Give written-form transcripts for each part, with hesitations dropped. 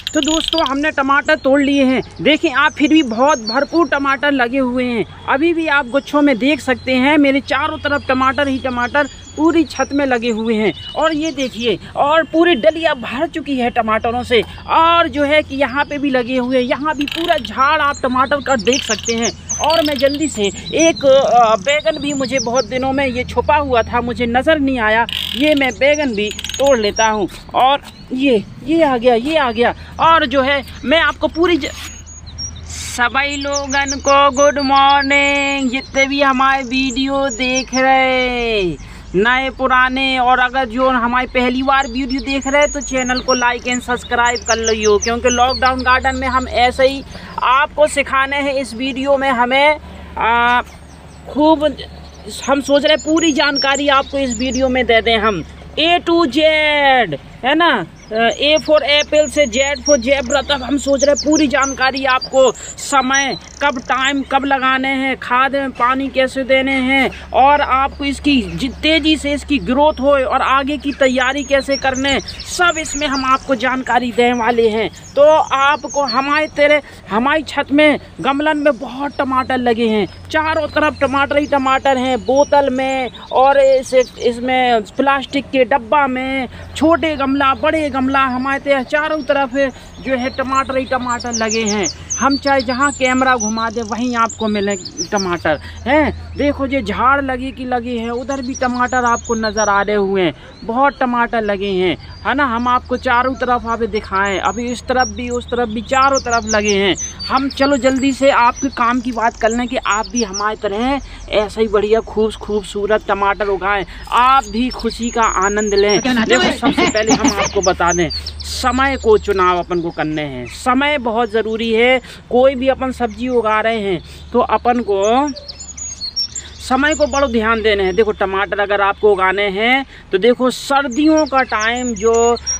तो दोस्तों हमने टमाटर तोड़ लिए हैं। देखें आप, फिर भी बहुत भरपूर टमाटर लगे हुए हैं। अभी भी आप गुच्छों में देख सकते हैं मेरे चारों तरफ टमाटर ही टमाटर पूरी छत में लगे हुए हैं। और ये देखिए, और पूरी डलिया भर चुकी है टमाटरों से। और जो है कि यहाँ पे भी लगे हुए हैं, यहाँ भी पूरा झाड़ आप टमाटर का देख सकते हैं। और मैं जल्दी से एक बैगन भी, मुझे बहुत दिनों में ये छुपा हुआ था, मुझे नज़र नहीं आया, ये मैं बैगन भी तोड़ लेता हूँ। और ये आ गया, ये आ गया। और जो है मैं आपको पूरी सभी लोगन को गुड मॉर्निंग, जितने भी हमारे वीडियो देख रहे नए पुराने, और अगर जो हमारी पहली बार वीडियो देख रहे हैं तो चैनल को लाइक एंड सब्सक्राइब कर लो, क्योंकि लॉकडाउन गार्डन में हम ऐसे ही आपको सिखाने हैं। इस वीडियो में हमें खूब हम सोच रहे हैं पूरी जानकारी आपको इस वीडियो में दे दें हम, A to Z, है ना, A फॉर एप्पल से Z फॉर ज़ेब्रा तक हम सोच रहे हैं पूरी जानकारी आपको, समय कब टाइम कब लगाने हैं, खाद में पानी कैसे देने हैं, और आपको इसकी तेज़ी से इसकी ग्रोथ हो और आगे की तैयारी कैसे करने, सब इसमें हम आपको जानकारी देने वाले हैं। तो आपको हमारी छत में गमलन में बहुत टमाटर लगे हैं, चारों तरफ टमाटर ही टमाटर हैं, बोतल में और इसमें प्लास्टिक के डब्बा में, छोटे गमला बड़े गमला, हमारे चारों तरफ जो है टमाटर ही टमाटर लगे हैं। हम चाहे जहाँ कैमरा घुमा दे वहीं आपको मिले टमाटर हैं। देखो ये झाड़ लगी कि लगी है, उधर भी टमाटर आपको नज़र आ रहे हुए हैं, बहुत टमाटर लगे हैं, है ना। हम आपको चारों तरफ अभी दिखाएं, अभी इस तरफ भी उस तरफ भी चारों तरफ लगे हैं। हम चलो जल्दी से आपके काम की बात कर लें कि आप भी हमारी तरह ऐसा ही बढ़िया खूबसूरत टमाटर उगाएं, आप भी खुशी का आनंद लें। देखो सबसे पहले हम आपको बता दें, समय को चुनाव अपन को करने हैं, समय बहुत ज़रूरी है। कोई भी अपन सब्जी उगा रहे हैं तो अपन को समय को बड़ा ध्यान देने हैं। देखो टमाटर अगर आपको उगाने हैं तो देखो सर्दियों का टाइम जो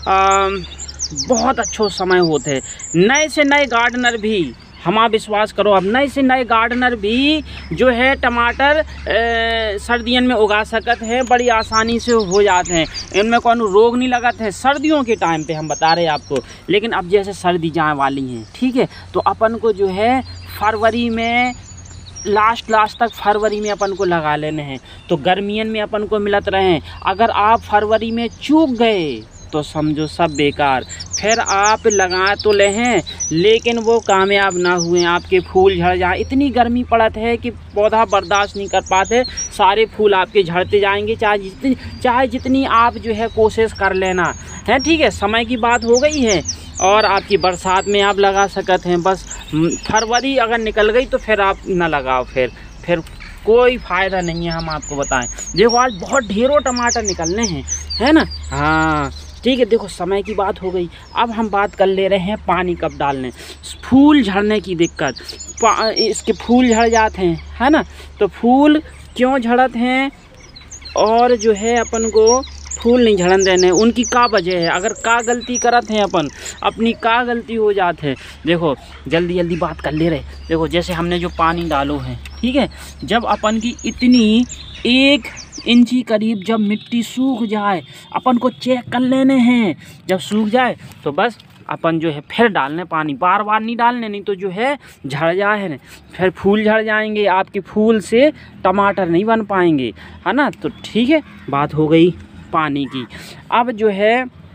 बहुत अच्छा समय होते हैं। नए से नए गार्डनर भी, हमारा विश्वास करो, अब नए से नए गार्डनर भी जो है टमाटर सर्दियों में उगा सकते हैं, बड़ी आसानी से हो जाते हैं, इनमें कोई रोग नहीं लगाते हैं। सर्दियों के टाइम पे हम बता रहे हैं आपको, लेकिन अब जैसे सर्दी जाने वाली हैं, ठीक है, तो अपन को जो है फरवरी में लास्ट तक फरवरी में अपन को लगा लेने हैं, तो गर्मियन में अपन को मिलत रहे। अगर आप फरवरी में चूक गए तो समझो सब बेकार, फिर आप लगा तो ले हैं लेकिन वो कामयाब ना हुए, आपके फूल झड़ जाए। इतनी गर्मी पड़त है कि पौधा बर्दाश्त नहीं कर पाते, सारे फूल आपके झड़ते जाएंगे, चाहे जितनी आप जो है कोशिश कर लेना है। ठीक है, समय की बात हो गई है, और आपकी बरसात में आप लगा सकते हैं। बस फरवरी अगर निकल गई तो फिर आप ना लगाओ, फिर कोई फ़ायदा नहीं है। हम आपको बताएं, देखो आज बहुत ढेरों टमाटर निकलने हैं, है ना। हाँ ठीक है, देखो समय की बात हो गई। अब हम बात कर ले रहे हैं पानी कब डालने, फूल झड़ने की दिक्कत, इसके फूल झड़ जाते हैं, है ना। तो फूल क्यों झड़ते हैं और जो है अपन को फूल नहीं झड़न देने, उनकी का वजह है, अगर का गलती करते हैं अपन, अपनी का गलती हो जाते हैं। देखो जल्दी बात कर ले रहे। देखो जैसे हमने जो पानी डालो है, ठीक है, जब अपन की इतनी 1 इंची करीब जब मिट्टी सूख जाए, अपन को चेक कर लेने हैं। जब सूख जाए तो बस अपन जो है फिर डालने पानी, बार नहीं डालने, नहीं तो जो है झड़ जाए है, फिर फूल झड़ जाएंगे, आपके फूल से टमाटर नहीं बन पाएंगे, है ना। तो ठीक है, बात हो गई पानी की। अब जो है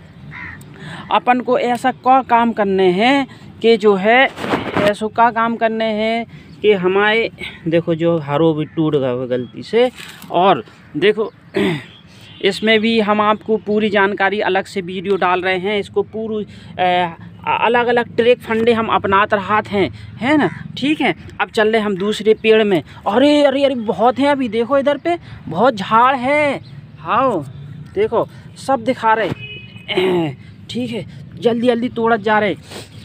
अपन को ऐसा क्या काम करने हैं कि जो है ऐसा क्या काम करने हैं कि हमारे देखो जो हरो भी टूट गए गलती से। और देखो इसमें भी हम आपको पूरी जानकारी अलग से वीडियो डाल रहे हैं, इसको पूरी अलग अलग ट्रेक फंडे हम अपनात रहात हैं, है ना। ठीक है, अब चल रहे हम दूसरे पेड़ में। अरे बहुत है, अभी देखो इधर पे बहुत झाड़ है। हाँ देखो सब दिखा रहे, ठीक है, जल्दी तोड़त जा रहे।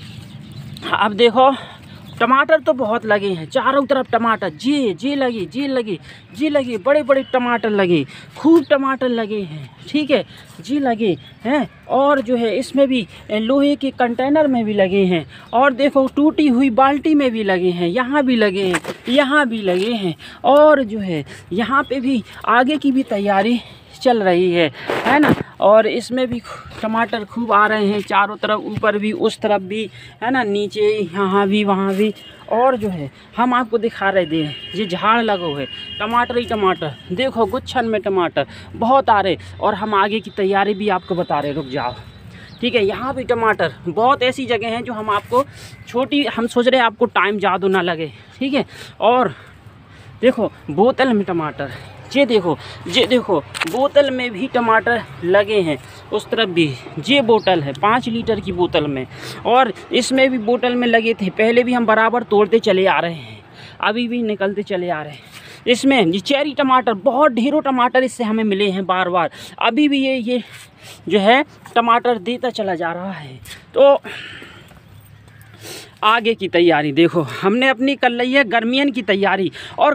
अब देखो टमाटर तो बहुत लगे हैं, चारों तरफ टमाटर, जी लगी, बड़े टमाटर लगे, खूब टमाटर लगे हैं, ठीक है जी लगे हैं। और जो है इसमें भी लोहे के कंटेनर में भी लगे हैं, और देखो टूटी हुई बाल्टी में भी लगे हैं, यहाँ भी लगे हैं, यहाँ भी लगे हैं। और जो है यहाँ पे भी आगे की भी तैयारी चल रही है ना। और इसमें भी टमाटर खूब आ रहे हैं चारों तरफ, ऊपर भी उस तरफ भी है ना, नीचे यहाँ भी वहाँ भी। और जो है हम आपको दिखा रहे थे ये झाड़ लगो है टमाटर ही टमाटर, देखो गुच्छन में टमाटर बहुत आ रहे। और हम आगे की तैयारी भी आपको बता रहे, रुक जाओ, ठीक है। यहाँ भी टमाटर, बहुत ऐसी जगह हैं जो हम आपको छोटी, हम सोच रहे हैं आपको टाइम ज़्यादा ना लगे, ठीक है। और देखो बोतल में टमाटर, ये देखो बोतल में भी टमाटर लगे हैं, उस तरफ भी ये बोतल है 5 लीटर की बोतल में, और इसमें भी बोतल में लगे थे। पहले भी हम बराबर तोड़ते चले आ रहे हैं, अभी भी निकलते चले आ रहे हैं। इसमें ये चेरी टमाटर, बहुत ढेरों टमाटर इससे हमें मिले हैं बार बार, अभी भी ये जो है टमाटर देता चला जा रहा है। तो आगे की तैयारी देखो, हमने अपनी कर ली है गर्मियन की तैयारी। और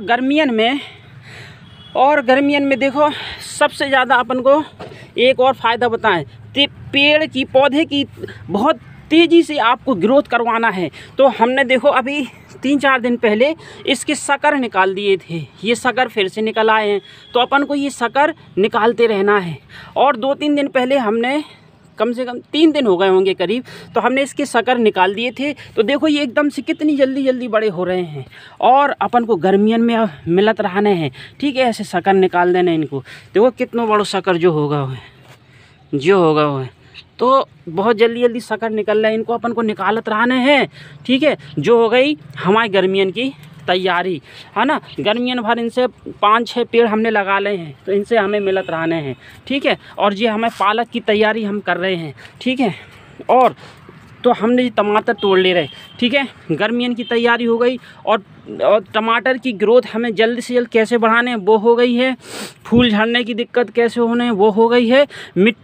गर्मियन में देखो सबसे ज़्यादा अपन को एक और फ़ायदा बताएं, पेड़ की पौधे की बहुत तेज़ी से आपको ग्रोथ करवाना है। तो हमने देखो अभी 3-4 दिन पहले इसके शक्कर निकाल दिए थे, ये शक्कर फिर से निकल आए हैं। तो अपन को ये शक्कर निकालते रहना है। और 2-3 दिन पहले हमने, कम से कम 3 दिन हो गए होंगे करीब, तो हमने इसके शक्कर निकाल दिए थे। तो देखो ये एकदम से कितनी जल्दी बड़े हो रहे हैं। और अपन को गर्मियन में अब मिलत रहने हैं, ठीक है। ऐसे शक्कर निकाल देना इनको, देखो कितना बड़ा शक्कर जो होगा वो है। तो बहुत जल्दी शक्कर निकल रहा है, इनको अपन को निकालत रहने हैं, ठीक है। जो हो गई हमारी गर्मियन की तैयारी, है ना। गर्मियन भर इनसे 5-6 पेड़ हमने लगा ले हैं, तो इनसे हमें मिलत रहने हैं, ठीक है। और ये हमें पालक की तैयारी हम कर रहे हैं, ठीक है। और तो हमने ये टमाटर तोड़ ले रहे, ठीक है। गर्मियन की तैयारी हो गई। और टमाटर की ग्रोथ हमें जल्द से जल्द कैसे बढ़ाने हैं वो हो गई है। फूल झड़ने की दिक्कत कैसे होने हैं वो हो गई है।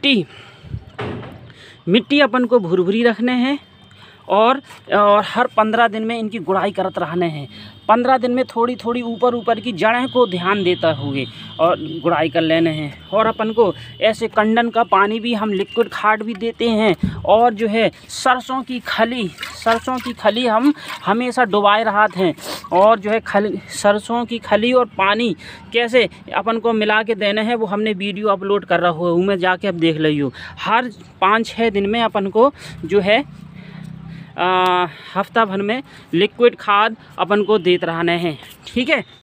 मिट्टी अपन को भुरभुरी रखने हैं। और हर 15 दिन में इनकी गुड़ाई करत रहने हैं। 15 दिन में थोड़ी ऊपर की जड़ें को ध्यान देता हुए और गुड़ाई कर लेने हैं। और अपन को ऐसे कंडन का पानी भी हम लिक्विड खाद भी देते हैं। और जो है सरसों की खली हम हमेशा डुबाए रहते हैं। और जो है सरसों की खली और पानी कैसे अपन को मिला के देने हैं वो हमने वीडियो अपलोड कर रहा हूँ, मैं जाके अब देख लियो। हर 5-6 दिन में अपन को जो है हफ्ता भर में लिक्विड खाद अपन को देते रहने हैं, ठीक है।